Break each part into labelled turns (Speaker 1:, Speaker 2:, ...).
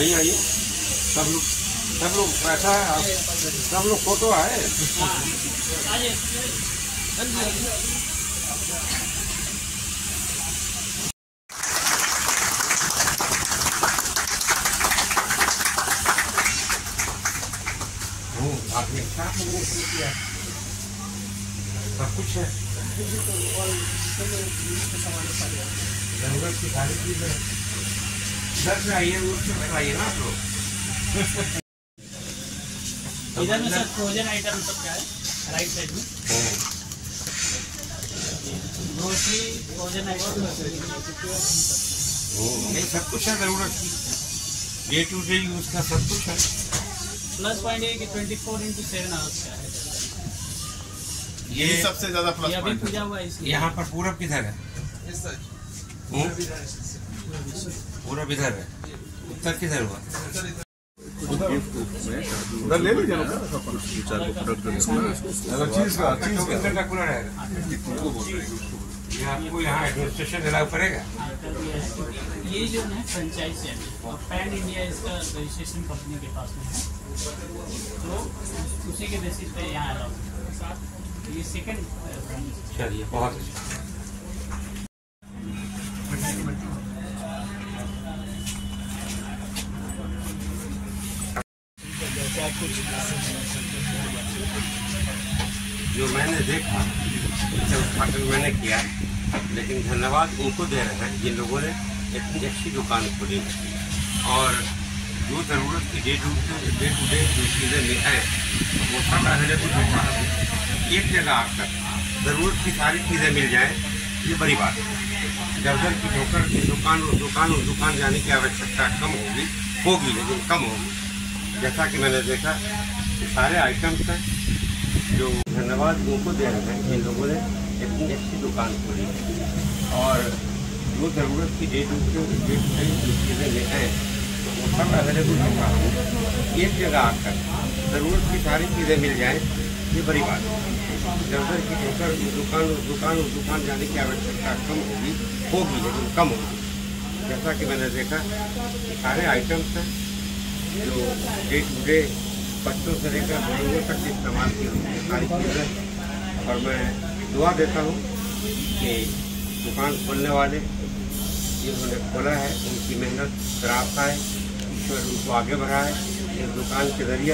Speaker 1: आइए आइए, सब लोग बैठा है, सब लोग फोटो आए। आपने सब कुछ है, जरूरत की सारी चीजें इधर से आइए, उससे बताइए ना आप लोग।
Speaker 2: इधर में सब फ्रोजन आइटम सब क्या है राइट साइड में, ग्रोसरी फ्रोजन आइटम
Speaker 1: नहीं सब कुछ है, जरूरत की डे टू डे यूज का सब कुछ है।
Speaker 2: प्लस पॉइंट है कि 24/7 आवर्स का है,
Speaker 1: ये
Speaker 3: सबसे ज्यादा प्लस
Speaker 2: अभी
Speaker 3: पॉइंट
Speaker 2: पूजा हुआ है इसलिए।
Speaker 1: यहाँ पर पूरब किधर है? पूरब इधर है, उत्तर किधर हुआ?
Speaker 3: उधर ले लीजिए
Speaker 1: आपको यहाँ एडमिनिस्ट्रेशन अलाउ करेगा।
Speaker 2: ये जो है फ्रेंचाइज है और पैन इंडिया इसका रजिस्ट्रेशन कंपनी के पास में है, तो उसी के बेसिस पे यहाँ अलाउ। ये सेकंड।
Speaker 1: चलिए बहुत अच्छा। जो मैंने देखा इसे उद्घाटन मैंने किया, लेकिन धन्यवाद उनको दे रहे हैं जिन लोगों ने इतनी अच्छी दुकान खोली और जो ज़रूरत की डे टू डे जो चीज़ें मिल है वो सब अवेलेबल होता है। एक जगह आकर ज़रूरत की सारी चीज़ें मिल जाएं, ये बड़ी बात है। दर की ठोकर की दुकान जाने की आवश्यकता कम होगी लेकिन कम होगी। जैसा कि मैंने देखा सारे आइटम्स हैं, जो धन्यवाद उनको दे रहे हैं जिन लोगों ने इतनी अच्छी दुकान खोली और जो ज़रूरत की डे टू डे जो चीज़ें ले हैं वो सब अवेलेबल होगा। एक जगह आकर ज़रूरत की सारी चीज़ें मिल जाएं, ये बड़ी बात है। दर की ठोकर दुकान जाने की आवश्यकता कम होगी लेकिन कम होगी। जैसा कि मैंने देखा सारे आइटम्स हैं, जो डे टू डे बच्चों से लेकर बुजुर्गों तक इस्तेमाल की सारी चीज़ें। और मैं दुआ देता हूँ कि दुकान खोलने वाले जिन्होंने खोला है उनकी मेहनत खराब है, ईश्वर उनको आगे बढ़ाए, इस दुकान के जरिए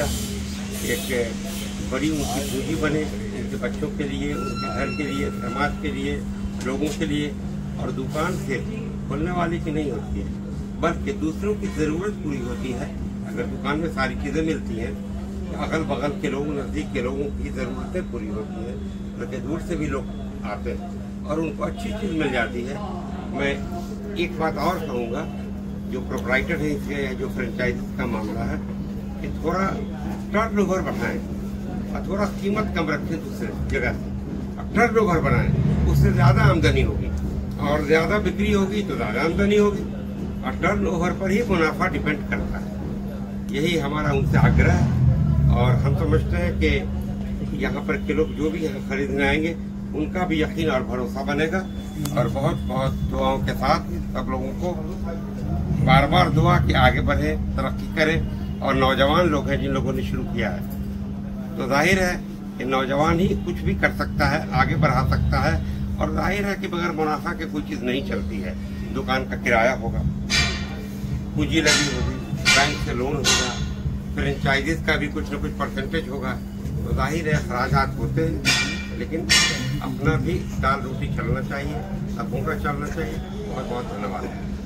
Speaker 1: एक बड़ी उनकी पूंजी बने, उनके बच्चों के लिए, उनके घर के लिए, समाज के लिए, लोगों के लिए। और दुकान से खोलने वाले की नहीं होती है बल्कि दूसरों की ज़रूरत पूरी होती है। अगर दुकान में सारी चीज़ें मिलती हैं तो अगल बगल के लोग, नज़दीक के लोगों की ज़रूरतें पूरी होती हैं, बल्कि दूर से भी लोग आते हैं और उनको अच्छी चीज़ मिल जाती है। मैं एक बात और कहूँगा, जो प्रोप्राइटर है इसके, जो फ्रेंचाइज का मामला है, कि थोड़ा टर्न ओवर बढ़ाएँ और थोड़ा कीमत कम रखें दूसरे जगह से। टर्न ओवर बनाएँ, उससे ज़्यादा आमदनी होगी और ज़्यादा बिक्री होगी तो ज़्यादा आमदनी होगी और टर्न ओवर पर ही मुनाफा डिपेंड करता है। यही हमारा उनसे आग्रह है और हम समझते हैं कि यहाँ पर के लोग जो भी यहाँ खरीदने आएंगे उनका भी यकीन और भरोसा बनेगा। और बहुत बहुत दुआओं के साथ सब लोगों को बार बार दुआ कि आगे बढ़े, तरक्की करें। और नौजवान लोग हैं जिन लोगों ने शुरू किया है, तो जाहिर है कि नौजवान ही कुछ भी कर सकता है, आगे बढ़ा सकता है। और जाहिर है कि बगैर मुनाफा के कोई चीज़ नहीं चलती है। दुकान का किराया होगा, पूंजी लगी होगी, बैंक से लोन होगा, फ्रेंचाइजीज का भी कुछ न कुछ परसेंटेज होगा, तो जाहिर है अखराजात होते हैं, लेकिन अपना भी दाल रोटी चलना चाहिए, सबों का चलना चाहिए। बहुत बहुत धन्यवाद।